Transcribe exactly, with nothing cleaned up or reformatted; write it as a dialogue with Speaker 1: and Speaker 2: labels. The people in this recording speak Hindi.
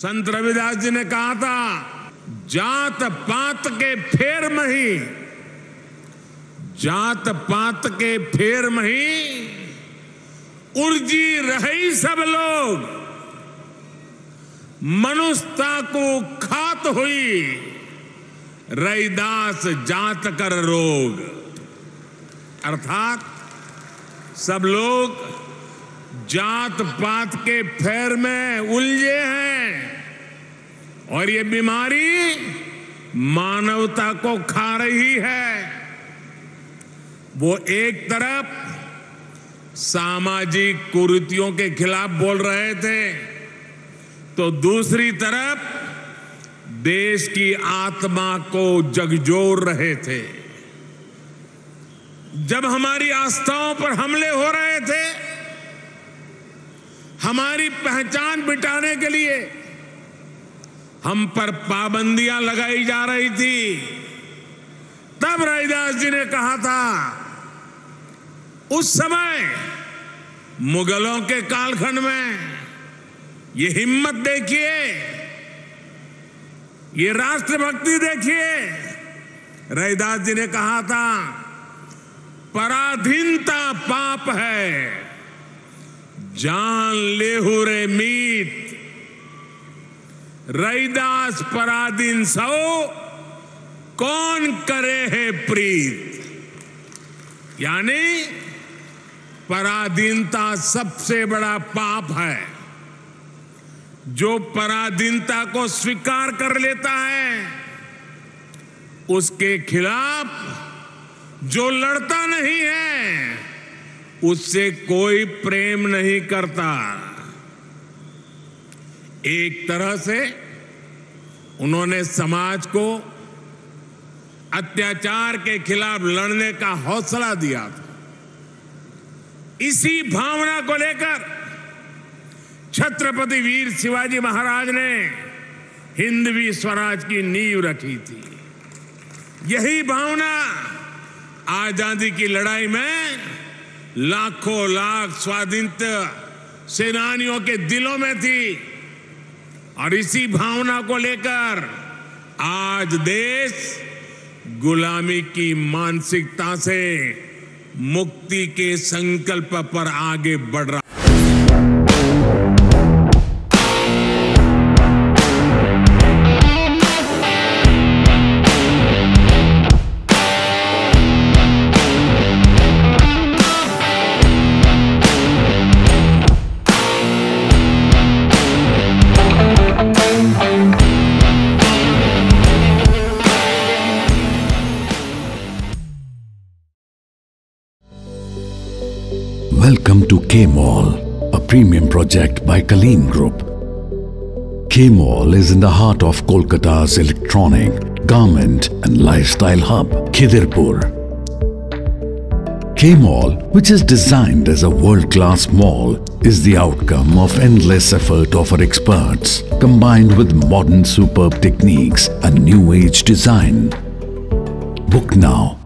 Speaker 1: संत रविदास जी ने कहा था, जात पात के फेर मही, जात पात के फेर मही, उर्जी रही सब लोग, मनुष्यता को खात हुई, रैदास जात कर रोग। अर्थात सब लोग जात पात के फेर में उलझे हैं और ये बीमारी मानवता को खा रही है। वो एक तरफ सामाजिक कुरीतियों के खिलाफ बोल रहे थे, तो दूसरी तरफ देश की आत्मा को झकझोर रहे थे। जब हमारी आस्थाओं पर हमले हो रहे थे, हमारी पहचान मिटाने के लिए हम पर पाबंदियां लगाई जा रही थी, तब रविदास जी ने कहा था, उस समय मुगलों के कालखंड में, ये हिम्मत देखिए, ये राष्ट्रभक्ति देखिए। रविदास जी ने कहा था, पराधीनता पाप है, जान लेहु रे मीत, रैदास पराधीन सो, कौन करे है प्रीत। यानी पराधीनता सबसे बड़ा पाप है। जो पराधीनता को स्वीकार कर लेता है, उसके खिलाफ जो लड़ता नहीं है, उससे कोई प्रेम नहीं करता। एक तरह से उन्होंने समाज को अत्याचार के खिलाफ लड़ने का हौसला दिया था। इसी भावना को लेकर छत्रपति वीर शिवाजी महाराज ने हिंदवी स्वराज की नींव रखी थी। यही भावना आजादी की लड़ाई में लाखों लाख स्वाधीनता सेनानियों के दिलों में थी, और इसी भावना को लेकर आज देश गुलामी की मानसिकता से मुक्ति के संकल्प पर आगे बढ़ रहा है।
Speaker 2: Welcome to K-Mall, a premium project by Kaleen Group. K-Mall is in the heart of Kolkata's electronic, garment and lifestyle hub, Khidirpur. K-Mall, which is designed as a world-class mall, is the outcome of endless effort of our experts, combined with modern superb techniques and new age design. Book now